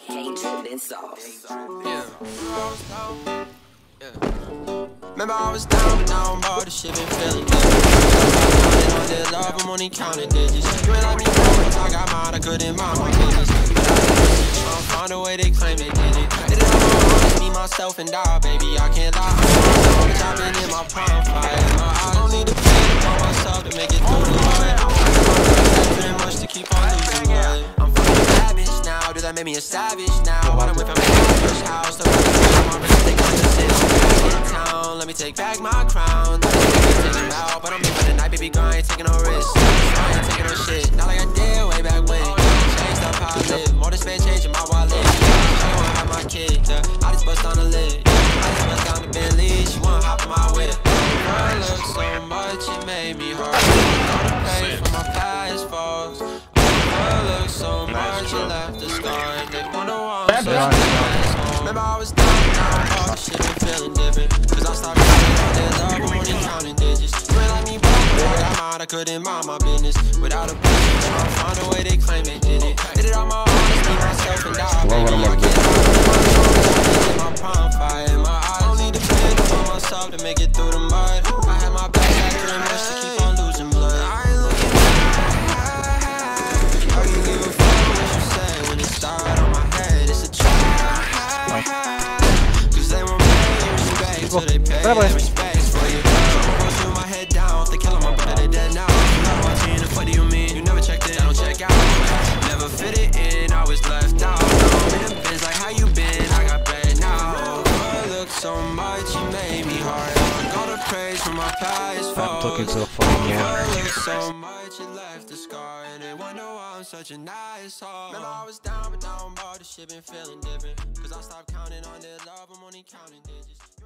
Hatred and sauce. Remember I was down, but now I'm all the shit been feeling different. Counting on their love, I'm only counting digits. You ain't like me once, I got mine, I couldn't mind my business. I'll find a way they claim they did it. Did it on my own, me, myself, and I, baby, I can't lie. I've been in my prime, fire in my eyes. I don't need to pay for myself to make it through the night. Pretty much to keep on losing weight. I'm fucking savage now, does that make me a savage now? While I'm with my average house, so I'm really thinking I'm the city. Let me take back my crown. Taking out, but I'm here for the night, baby girl. I ain't taking no risks. I ain't taking no shit, not like I did way back when. Changed up how I live, more than spend change in my wallet. She wanna have my kid, I just bust on the lid. I just bust down the Bentley, she wanna hop in my whip. I look so much, it made me hurt. Gotta pay for my past faults. I look so much, it left a scar. And they wonder why I'm so asshole. Remember I was down, now all the shit been feeling different. Cause I stopped counting all that love, I'm only counting digits. You ain't like me, but I got mine, I couldn't mind my business. Without a push, I'll find a way they claim they did it. Did it on my own, just me, myself, and I. Baby, I can't lie, my prime, fire in my eyes. I don't need to pay for myself to make it through the mud. I had my back, I couldn't much to keep on losing blood. I ain't looking back. I can give a fuck what you say when it started on my head. It's a trap. Cause they won't pay respect till they pay respect for you. Go through my head down, if they kill my brother, they dead now. Not my team, what do you mean? You never checked in, I don't check out. Never fit it in, I was left out. I'm in the biz like how you been, I got bad now. I look so much, you made me hard. Got a praise for my past faults. I'm talking to a phone, yeah. I look so much, it left a scar. And they wonder why I'm such a nice heart. Remember I was down, but now I'm all the shit been feeling different. Cause I stopped counting on their love, I'm only counting digits.